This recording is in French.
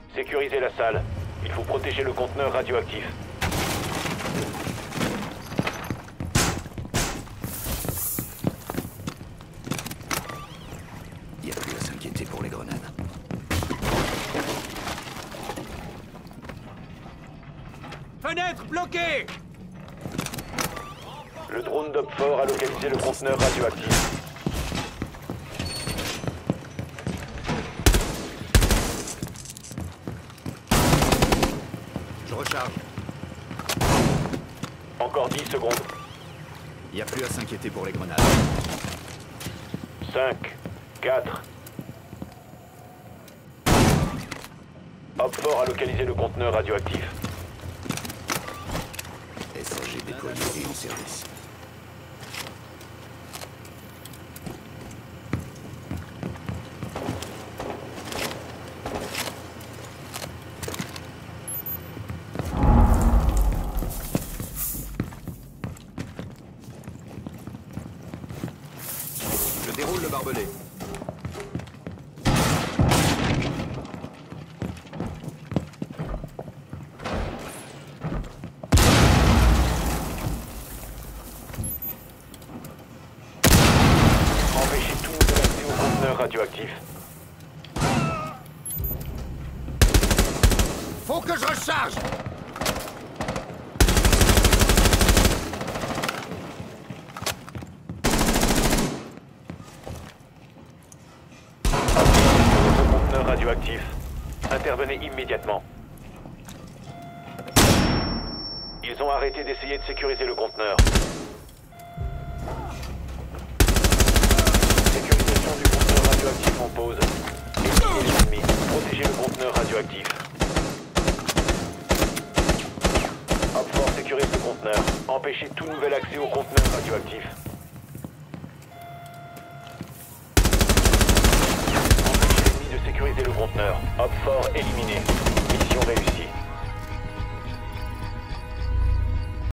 Sécurisez la salle. Il faut protéger le conteneur radioactif. Il n'y a plus à s'inquiéter pour les grenades. Fenêtre bloquée! Le drone d'Opfort a localisé le conteneur radioactif. Je recharge. Encore 10 secondes. Il n'y a plus à s'inquiéter pour les grenades. 5, 4. Opfort a localisé le conteneur radioactif. SAG déployé et en service. Je déroule le barbelé. Empêchez tout nouvel accès au conteneur radioactif. Faut que je recharge! Le conteneur radioactif. Intervenez immédiatement. Ils ont arrêté d'essayer de sécuriser le conteneur. Sécurisation du conteneur radioactif en pause. Éliminez les ennemis. Protégez le conteneur radioactif. Opfort sécurise le conteneur. Empêchez tout nouvel accès au conteneur radioactif. Empêchez l'ennemi de sécuriser le conteneur. Opfort éliminé. Mission réussie.